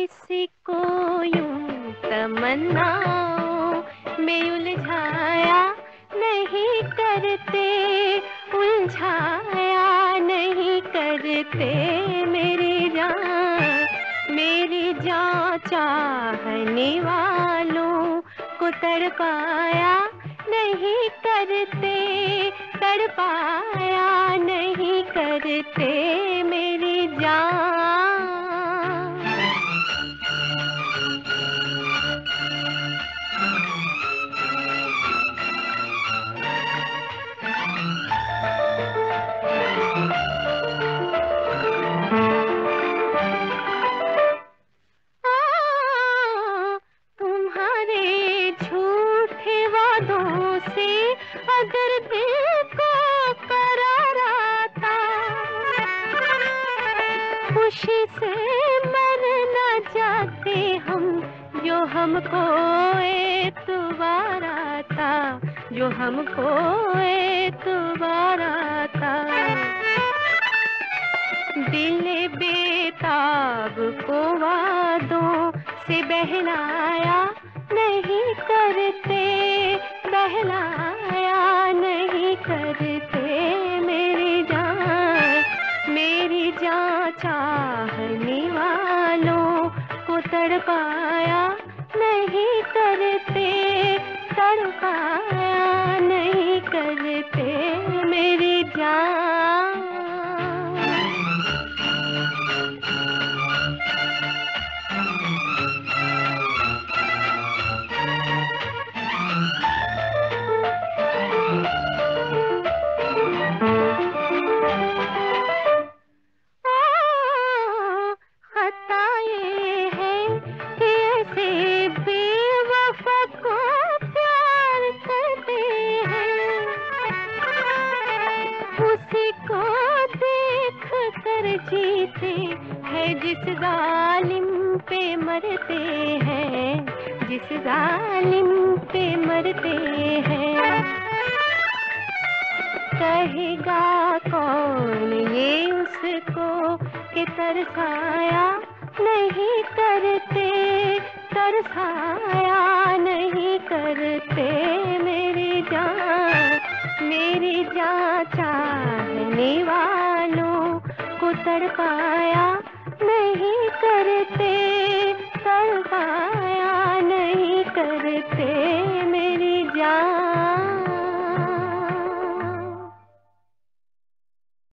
किसको यूं तमन्नाओं में उलझाया नहीं करते, उलझाया नहीं करते। मेरी जान चाहने वालों को तड़पाया नहीं करते, तड़पाया नहीं करते मेरी जान। तुम्हारे झूठे वादों से अगर दिल को करारा था, खुशी से मर न जाते हम, जो हमको एतबारा था, जो हमको एतबारा था। दिल बेताब को वादों से बहलाया नहीं करते, बहलाया नहीं करते मेरी जान चाहने वालों को तड़पाया नहीं करते, तड़पाया नहीं करते मेरी जान। जीते हैं जिस जालिम पे मरते हैं, जिस जालिम पे मरते हैं। कहेगा कौन ये उसको कि तरसाया नहीं करते, तरसाया नहीं करते मेरी जान चाहने वालों को तड़पाया नहीं करते।